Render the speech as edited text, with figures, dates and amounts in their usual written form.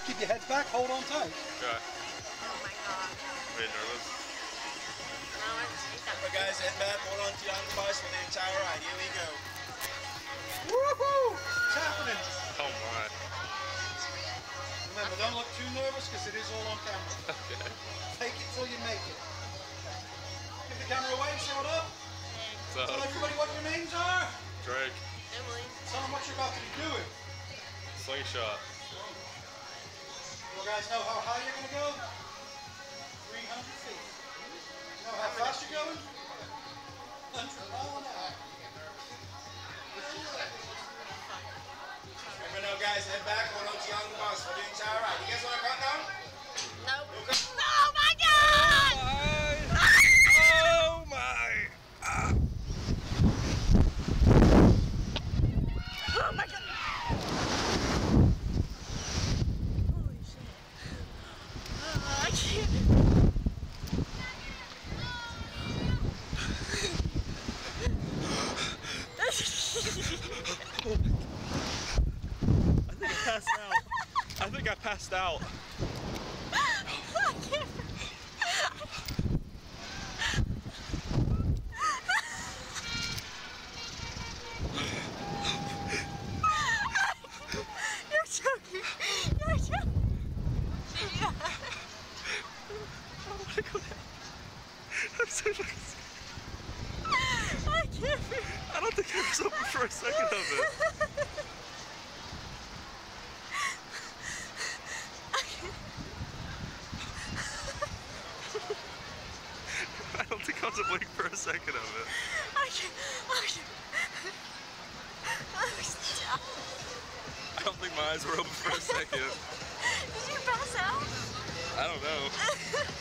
Keep your heads back, hold on tight. Okay. Oh my god. Are you nervous? No, I just hate that. Remember guys, head back, hold on to your handlebars for the entire ride. Here we go. Woohoo! It's happening. Oh my. Remember, don't look too nervous because it is all on camera. Okay. Take it till you make it. Give the camera away, show it up. So, Tell everybody what your names are. Drake, Emily. Tell them what you're about to be doing. slingshot. You guys know how high you're going to go? 300 feet. You know how fast you're going? 100 miles an hour. Remember now guys, head back, hold on to your handlebars for the entire ride. You guys want to count down? No. Oh my god! Oh my! Oh my god! Holy shit. I can't. I think I passed out. I can't. You're joking. You're joking. Yeah. I want to go down. I'm so fucking scared. I can't breathe. I don't think I was open for a second of it. I don't think I was awake for a second of it. I can't. Stop. I don't think my eyes were open for a second. Did you pass out? I don't know.